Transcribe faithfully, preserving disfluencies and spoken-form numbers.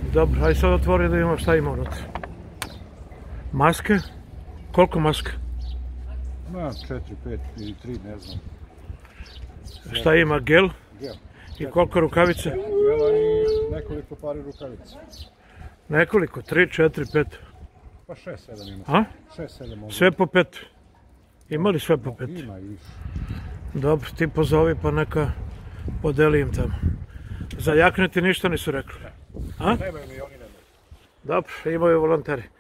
Dobro, aj sad otvori da imamo šta ima unutra. Maske? Koliko maske? Ma, četiri, pet ili tri, ne znam. Šta ima, gel? Gel. I koliko rukavice? Gela i nekoliko pari rukavica. Nekoliko, tri, četiri, pet. Pa šest, sedam ima. A? Šest, sedam mogu. Sve po pet? Ima li sve po pet? Ima i više. Dobro, ti pozovi pa neka podeli im tamo. Za jakne ti ništa nisu rekli? A? Nemaju mi, oni nemaju. Dobro, imaju volonteri.